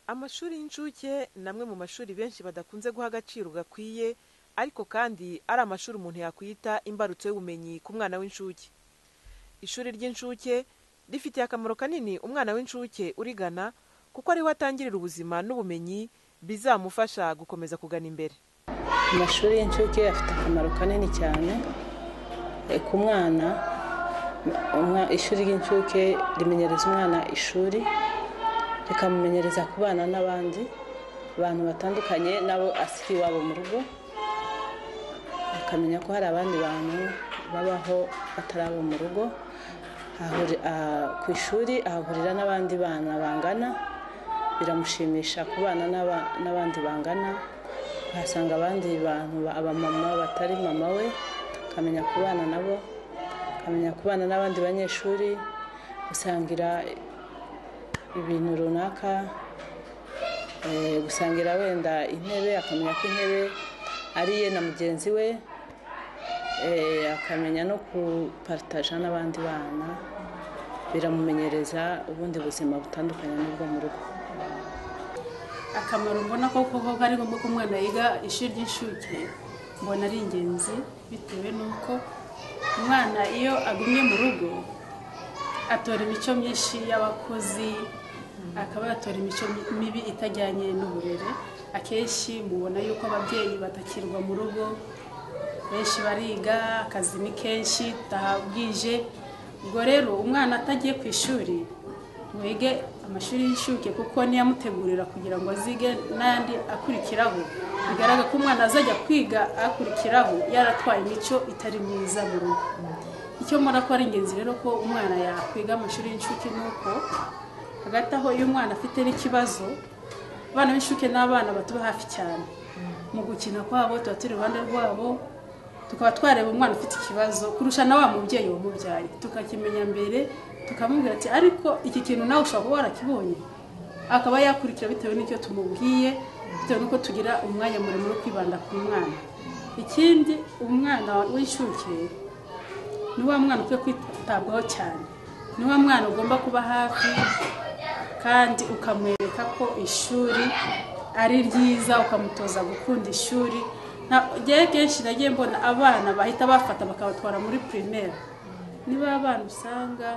Amashuri y'incuke namwe mu mashuri benshi badakunze guha agaciro gakwiye, ariko kandi ari amashuri umuntu yakwita imbarutso y'ubumenyi ku mwana w'incuke. Ishuri ry'incuke rifitiye akamaro kanini umwana w'incuke urigana, kuko ariho atangirira ubuzima n'ubumenyi bizamufasha gukomeza kugana imbere. Amashuri y'incuke afite akamaro kanini cyane ku mwana. Ishuri ry'incuke rimenyereza umwana ishuri, rikamumenyereza kubana n'abandi bantu batandukanye nabo asiri iwabo mu rugo, akamenya ko hari abandi bantu babaho batari abo mu rugo. Ku ishuri ahahurira n'abandi bana bangana, biramushimisha kubana n'abandi bangana, ahasanga abandi bantu abamama batari mama we, akamenya kubana nabo, akamenya kubana n'abandi banyeshuri, gusangira ibintu runaka, gusangira wenda intebe, akamenya ko intebe ari iye na mugenzi we, akamenya no kupartaja n'abandi bana, biramumenyereza ubundi buzima butandukanye n'ubwo mu rugo. Akamaro mbona ko ari ngombwa ko umwana yiga ishuri ry'incuke, mbona ari ingenzi bitewe n'uko umwana iyo agumye mu rugo atora imico myinshi y'abakozi, akaba yatora imico mibi itajyanye n'uburere. Akenshi mubona yuko ababyeyi batakirwa mu rugo, benshi bariga, akazi ni kenshi, tahabwije. Ubwo rero umwana atagiye ku ishuri wige amashuri y'incuke, kuko niyamutegurira kugira ngo azige n'andi akurikiraho, bigaragara ko umwana azajya kwiga akurikiraho yaratwaye imico itari myiza mu rugo. Icyo mbona ko ari ingenzi rero ko umwana yakwiga amashuri y'incuke nuko hagati aho iyo umwana afite n'ikibazo, abana b'incuke n'abana batuba hafi cyane mu gukina kwabo, tuba turi iruhande rwabo, tukaba twareba umwana ufite ikibazo kurusha na wa mubyeyi wamubyaye, tukakimenya mbere, tukamubwira ati ariko iki kintu nawe ushobora kuba warakibonye, akaba yakurikira bitewe n'icyo tumubwiye, bitewe n'uko tugira umwanya muremure wo kwibanda ku mwana. Ikindi, umwana w'incuke ni wa mwana ukwiye kwitabwaho cyane, ni wa mwana ugomba kuba hafi kandi ukamwereka ko ishuri ari ryiza, ukamutoza gukunda ishuri. Ngewe kenshi nagiye mbona abana bahita bafata bakabatwara muri primaire, niba abana usanga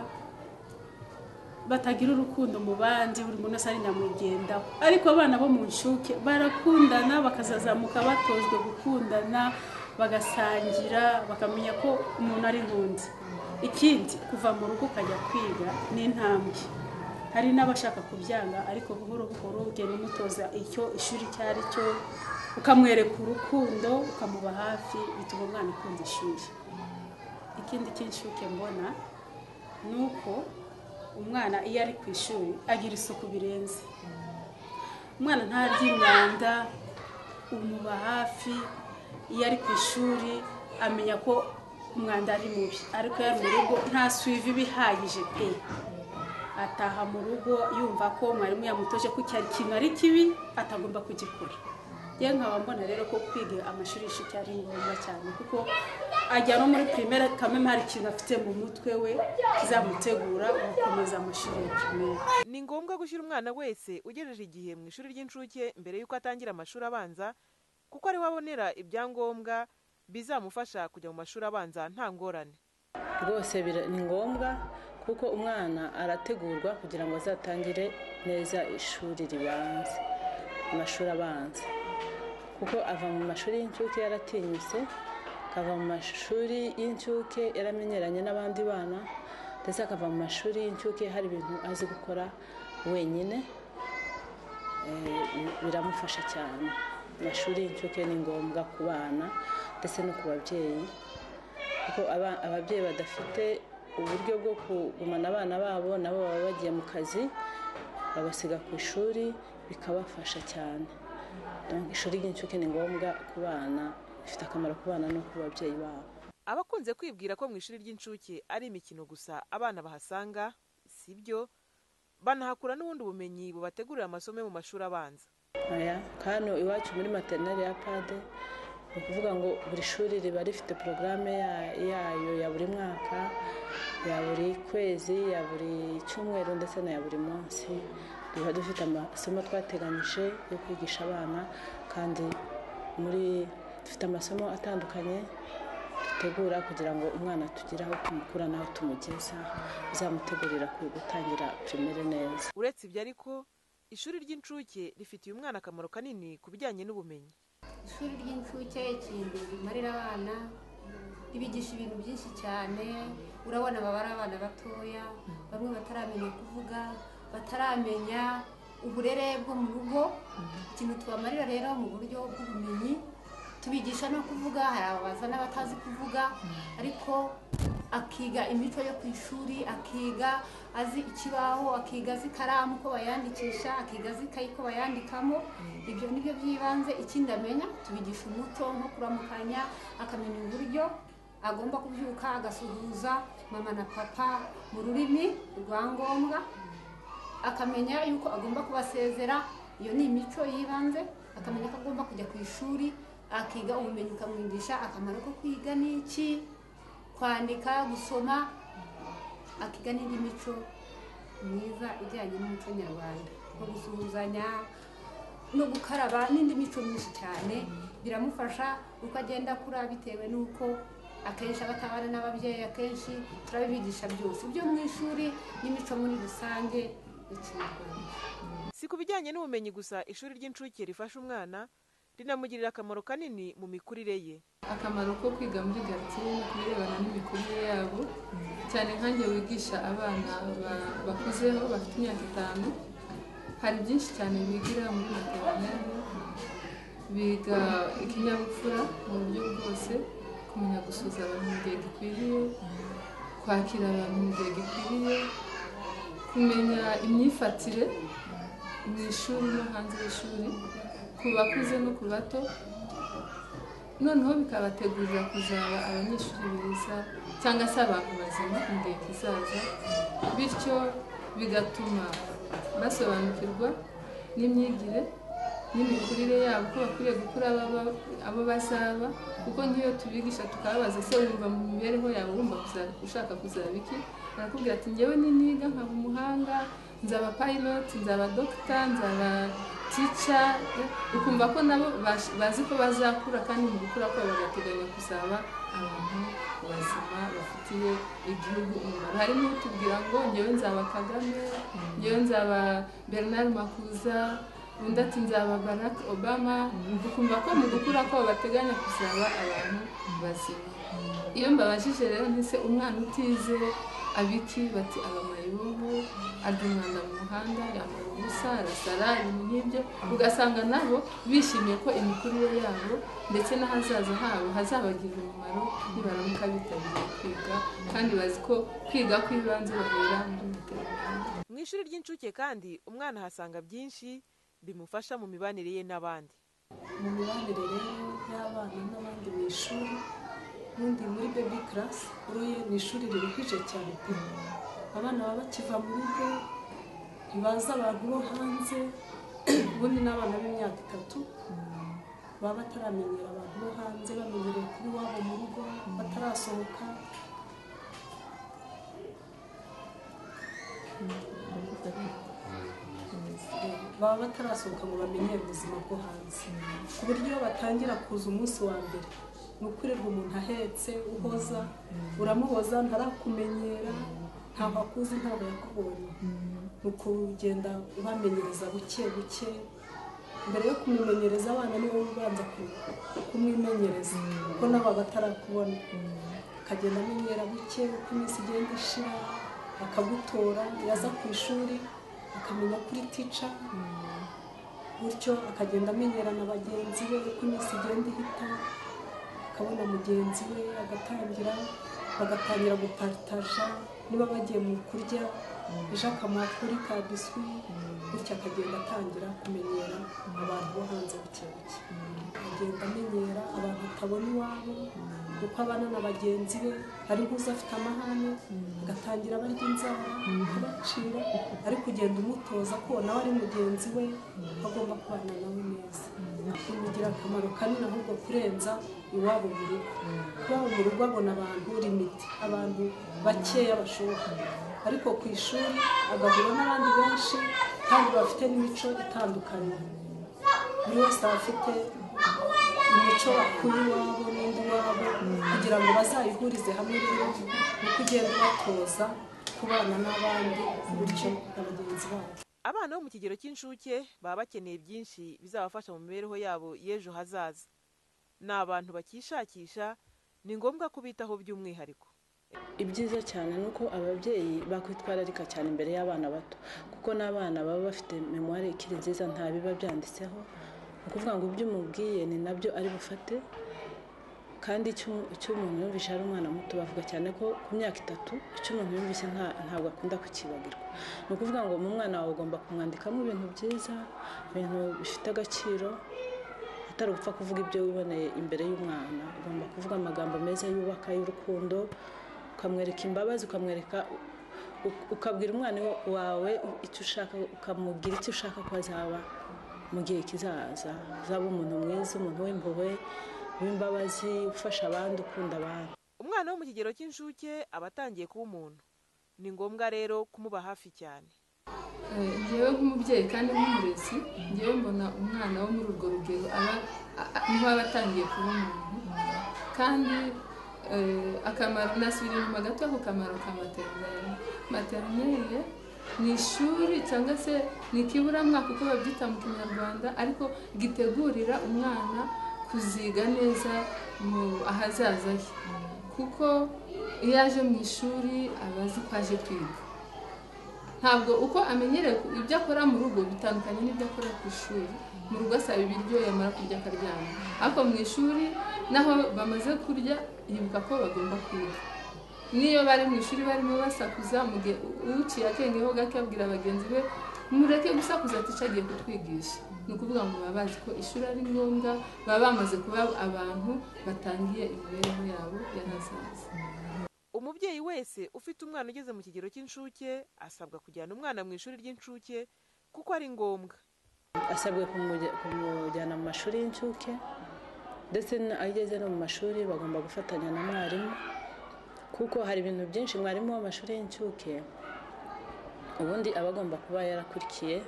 batagira urukundo mu bandi, buri muntu wese ari nyamwigendaho, ariko abana bo mu nshuke barakundana, bakazazamuka batojwe gukundana, bagasangira, bakamenya ko umuntu ari nkundi. Ikindi, kuva mu rugo ukajya kwiga ni intambwe. Hari n'abashaka kubyanga, ariko buhoro buhoro ugenda umutoza icyo ishuri cyari cyo, ukamwereka urukundo, ukamuba hafi, bituma umwana akunda ishuri. Ikindi cy'inshuke mbona nuko umwana iyo ari ku ishuri agira isuku birenze. Umwana ntarya imyanda, umuba hafi. Iyo ari ku ishuri amenya ko umwanda ari mubi, ariko iyo ari mu rugo nta suivi bihagije pe. Ataha mu rugo yumva ko mwarimu yamutoje ko cyari kintu ari kibi atagomba kugikora. Ye nkaba mbona rero ko kwiga amashuri y'incuke ari ngombwa cyane, kuko ajya no muri primaire kameme hari ikintu afite mu mutwe we kizamutegura gukomeza amashuri ya primaire. Ni ngombwa gushyira umwana wese ugejeje igihe mu ishuri ry'incuke mbere y'uko atangira amashuri abanza, kuko ariho abonera ibyangombwa bizamufasha kujya mu mashuri abanza nta ngorane. Rwose ni ngombwa, kuko umwana arategurwa kugira ngo azatangire neza ishuri ribanza, amashuri abanza, kuko ava mu mashuri y'incuke yaratinyutse, akava mu mashuri y'incuke yaramenyeranye n'abandi bana, ndetse akava mu mashuri y'incuke hari ibintu azi gukora wenyine, biramufasha cyane. Amashuri y'incuke ni ngombwa ku bana ndetse no ku babyeyi, kuko ababyeyi badafite uburyo bwo kugumana abana babo, nabo baba bagiye mu kazi, babasiga ku ishuri, bikabafasha cyane. Ishuri ry'incuke ni ngombwa ku bana, bifite akamaro ku bana no ku babyeyi babo. Abakunze kwibwira ko mu ishuri ry'incuke ari imikino gusa abana bahasanga, si byo, banahakura n'ubundi bumenyi bubategurira amasomo mu mashuri abanza. Hano iwacu muri maternelle ya Pade, ni ukuvuga ngo buri shuri riba rifite porogaramu yayo ya buri mwaka, ya buri kwezi, ya buri cyumweru ndetse na ya buri munsi. tuba dufite amasomo twateganyije yo kwigisha abana, kandi dufite amasomo atandukanye dutegura kugira ngo umwana tugire aho tumukura n'aho tumugeza, bizamutegurira gutangira primaire neza. Uretse ibyo ariko ishuri ry'incuke rifitiye umwana akamaro kanini ku bijyanye n'ubumenyi. Ishuri ry'incuke ikintu rimarira abana, ribigisha ibintu byinshi cyane. Urabona baba ari abana batoya, bamwe bataramenya kuvuga, bataramenya uburere bwo mu rugo. Ikintu tubamarira rero mu buryo bw'ubumenyi, tubigisha no kuvuga. Hari ababaza n'abatazi kuvuga, ariko akiga imico yo ku ishuri, akiga azi ikibaho, akiga azi ikaramu ko bayandikisha, akiga azi ikayi ko bayandikamo. Ibyo nibyo by'ibanze. Ikindi amenya, tubigisha umuco nko kuramukanya, akamenya uburyo agomba kubyuka agasuhuza mama na papa mu rurimi rwa ngombwa, akamenya yuko agomba kubasezera. Iyo ni imico y'ibanze. Akamenya ko agomba kujya ku ishuri, akiga ubumenyi, ukamwigisha akamaro ko kwiga n'iki, kwandika, gusoma, akiga n'indi mico myiza ijyanye n'umuco nyarwanda, nko gusuhuzanya no gukaraba n'indi mico myinshi cyane. Biramufasha uko agenda akura, bitewe n'uko akenshi abatabana n'ababyeyi, akenshi turabibigisha byose byo mu ishuri n'imico muri rusange y'ikinyarwanda. Si ku bijyanye n'ubumenyi gusa ishuri ry'incuke rifasha umwana, rinamugirira akamaro kanini mu mikurire ye. Akamaro ko kwiga muri quartier no kubirebana n'imikurire yabo, cyane nkanjye wigisha abana bakuzeho bafite imyaka 5, hari byinshi cyane bigira muri maternelle. Biga ikinyabupfura mu buryo bwose, kumenya gusuza abantu mu gihe gikwiriye, kwakira abantu mu gihe gikwiriye, kumenya imyifatire mu ishuri no hanze y'ishuri, ku bakuze no ku bato. Noneho bikabategurira kuzaba abanyeshuri beza cyangwa se abantu bazima mu gihe kizaza, bityo bigatuma basobanukirwa n'imyigire n'imikurire yabo, ko bakwiriye gukura abo bazaba. Kuko nk'iyo tubigisha tukababaza, se wumva mu mibereho yawe wumva ushaka kuzaba iki, barakubwira ati njyewe niniga nkaba umuhanga, nzaba pilot, nzaba doctor, nzaba teacher. Ukumva ko nabo bazi ko bazakura, kandi mu gukura ko bagateganya kuzaba abantu bazima bafitiye igihugu umumaro. Hari n'utubwira ngo njyewe nzaba Kagame, njyewe nzaba Bernard Makuza, undi ati nzaba Barack Obama. Ukumva ko mu gukura ko bateganya kuzaba abantu bazima. Iyo mbabajije rero ntise umwana utize abiki, bati aba mayibobo, arya umwanda mu muhanda, yambara ubusa, arasara, ibintu nk'ibyo. Ugasanga nabo bishimiye ko imikurire yabo ndetse n'ahazaza habo hazabagirira umumaro nibaramuka bitabiriye kwiga, kandi bazi ko kwiga kw'ibanze bahera muri maternelle. Mu ishuri ry'incuke kandi umwana ahasanga byinshi bimufasha mu mibanire ye n'abandi. Mu mibanire rero y'abana n'abandi mu ishuri, n'undi muri baby class, uruye ni ishuri riruhije cyane pe. Abana baba bakiva mu rugo, ntibaza abantu bo hanze. Ubundi n'abana b'imyaka 3 baba bataramenyera abantu bo hanze, bamenyereye kuri wabo mu rugo, batarasohoka. Baba batarasohoka ngo bamenyere ubuzima bwo hanze, ku buryo batangira kuza umunsi wa mbere nukurirwa umuntu ahetse, uhoza, uramuhoza ntarakumenyera, ntabwo akuzi, ntabwo yakubonye. Nuko ugenda ubamenyereza buke buke. Mbere yo kumumenyereza abana ni wowe ubanza kumwimenyereza, kuko nabo batarakubona. Akagenda amenyera buke uko iminsi igenda ishira, akagutora. Yaza ku ishuri akamenya kuri teacher, gutyo akagenda amenyera na bagenzi be uko iminsi igenda ihita, akabona mugenzi we, bagatangira gupartaja. Niba bagiye mu kurya, ejo akamuha kuri ka biswi, gutyo akagenda atangira kumenyera abantu bo hanze buke buke. Agenda amenyera abantu atabona iwabo, uko abana na bagenzi be. Hari nk'uza afite amahane, agatangira barya inzara, akabacira, ariko ugenda umutoza ko nawe ari mugenzi we, agomba kubana nawe neza. Bimugira akamaro kanini ahubwo kurenza iwabo mu rugo. Iwabo mu rugo abona abantu limite, abantu bakeya bashoboka, ariko ku ishuri agahura n'abandi benshi, kandi bafite n'imico itandukanye, buri wese aba afite imico akuye iwabo n'undi wabo kugira ngo bazayihurize hamwe. Rero ni kugenda batoza kubana n'abandi bityo na bagenzi babo. Abana bo mu kigero cy'inshuke baba bakeneye byinshi bizabafasha mu mibereho yabo y'ejo hazaza. Ni abantu bakishakisha, ni ngombwa kubitaho by'umwihariko. Ibyiza cyane ni uko ababyeyi bakwitwararika cyane imbere y'abana bato, kuko n'abana baba bafite memoire ikiri nziza, nta biba byanditseho. Ni ukuvuga ngo ibyo umubwiye ni nabyo ari bufate, kandi icyo umuntu yumvise ari umwana muto bavuga cyane ko ku myaka 3 icyo umuntu yumvise ntabwo akunda kukibagirwa. Ni ukuvuga ngo mu mwana wawe ugomba kumwandikamo ibintu byiza, ibintu bifite agaciro, atari gupfa kuvuga ibyo wiboneye imbere y'umwana. Ugomba kuvuga amagambo meza yubaka y'urukundo, ukamwereka imbabazi, ukabwira umwana wawe icyo ushaka, ukamubwira icyo ushaka ko azaba mu gihe kizaza. Uzaba umuntu mwiza, umuntu w'impuhwe, w'imbabazi, ufasha abandi, ukunda abandi. Umwana wo mu kigero cy'inshuke aba atangiye kuba umuntu. Ni ngombwa rero kumuba hafi cyane. Njyewe nk'umubyeyi kandi nk'umurezi, njyewe mbona umwana wo muri urwo rugero niho aba atangiye kuba umuntu. Kandi akamaro, nasubira inyuma gato ku kamaro ka materinere, ni ishuri cyangwa se ni ikiburamwaka uko babyita mu Kinyarwanda, ariko gitegurira umwana kuziga neza mu ahazaza he, kuko iyo aje mu ishuri aba azi ko aje kwiga. Ntabwo uko amenyereye ibyo akora mu rugo bitandukanye n'ibyo akora ku ishuri. Mu rugo asaba ibiryo, yamara kurya akaryama, ariko mu ishuri naho bamaze kurya yibuka ko bagomba kwiga. Niyo bari mu ishuri barimo basakuza, mu gihe uciye akengeho gake abwira bagenzi be mureke gusakuza, agiye kutwigisha. Ni ukuvuga ngo baba bazi ko ishuri ari ngombwa, baba bamaze kuba abantu batangiye imibereho yabo y'ahazaza. Umubyeyi wese ufite umwana ugeze mu kigero cy'inshuke asabwa kujyana umwana mu ishuri ry'inshuke kuko ari ngombwa. Asabwe kumujyana mu mashuri y'incuke, ndetse ageze no mu mashuri bagomba gufatanya na mwarimu, kuko hari ibintu byinshi mwarimu w'amashuri y'incuke ubundi aba agomba kuba yarakurikiye,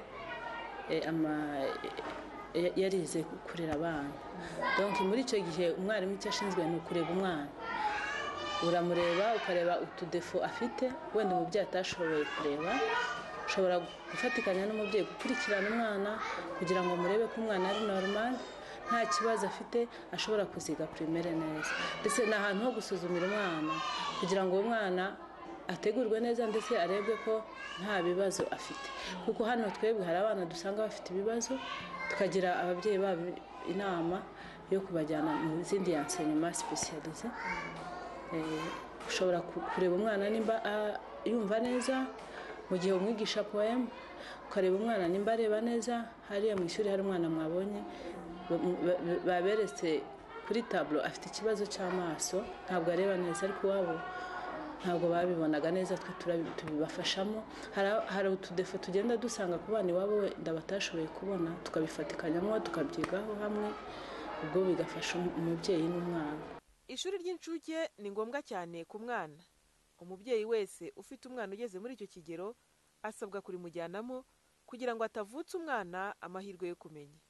yarize kurera abana. Donc muri icyo gihe umwarimu icyo ashinzwe ni ukureba umwana, uramureba ukareba utudefo afite wenda umubyeyi atashoboye kureba. Ushobora gufatikanya n'umubyeyi gukurikirana umwana kugira ngo murebe ko umwana ari normal, nta kibazo afite, ashobora kuziga primaire neza. Ndetse ni ahantu ho gusuzumira umwana kugira ngo uwo mwana ategurwe neza ndetse arebwe ko nta bibazo afite, kuko hano twebwe hari abana dusanga bafite ibibazo, tukagira ababyeyi babo inama yo kubajyana mu zindi enseignement spécialisé. Ushobora kureba umwana nimba yumva neza mu gihe umwigisha poème, ukareba umwana nimba areba neza. Hariya mu ishuri hari umwana mwabonye baberetse kuri tableau afite ikibazo cy'amaso, ntabwo areba neza, ariko wabo ntabwo babibonaga neza, twe tubibafashamo. Hari utudefo tugenda dusanga ku bana iwabo wenda batashoboye kubona, tukabifatikanyamo tukabyigaho hamwe, ubwo bigafasha umubyeyi n'umwana. Ishuri ry'inshuke ni ngombwa cyane ku mwana. Umubyeyi wese ufite umwana ugeze muri icyo kigero asabwa kurimujyanamo kugira ngo atavutsa umwana amahirwe yo kumenya.